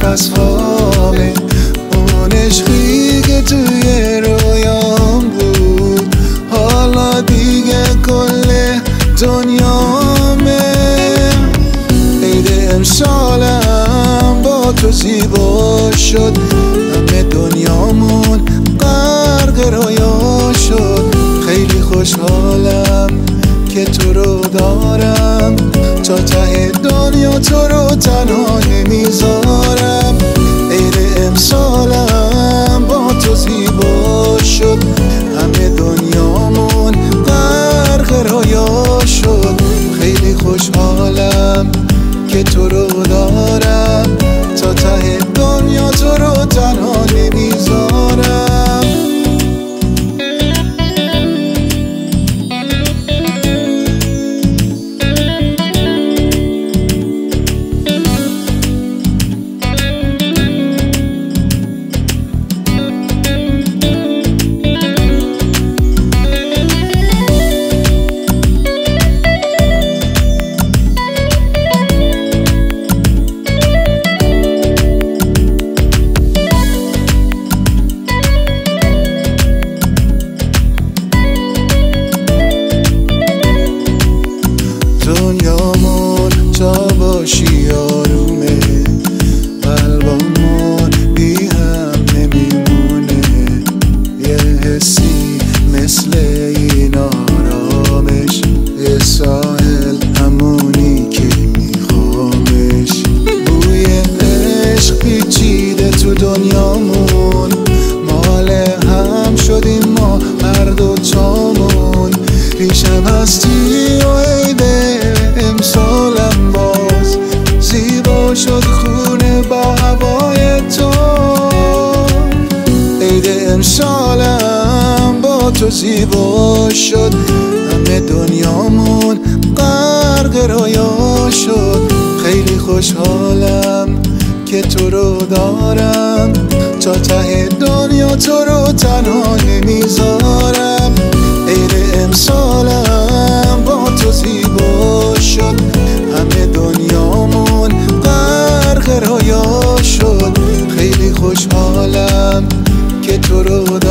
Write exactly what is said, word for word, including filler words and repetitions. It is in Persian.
از خوابه، اون عشقی که توی رویام بود حالا دیگه کل دنیامه. عید امسالم با تو زیبا شد، همه دنیامون غرق رویا شد. خیلی خوشحالم که تو رو دارم، تا ته دنیا تو رو تنها نمیذارم. عید امسالم با تو زیبا شد، همه دنیامون غرق رویا شد. خیلی خوشحالم که تو رو دارم، تا ته دنیا تو رو تنها نمیذارم. دنیامون تا باشی آرومه، قلبمون بی هم نمیمونه. یه حسی مثل این آرامش، یه ساحل همونی که میخوامش. بوی عشق پیچیده تو دنیامون، مال هم شدیم ما هر دوتامون. پیشم هستی و عید امسالم باز زیبا شد خونه با هوای تو. عید امسالم با تو زیبا شد، همه دنیامون غرق رویا شد. خیلی خوشحالم که تو رو دارم، تا ته دنیا تو رو تنها نمیذارم. عید امسالم با تو زیبا شد، همه دنیامون غرق رویا شد. خیلی خوشحالم که تو رو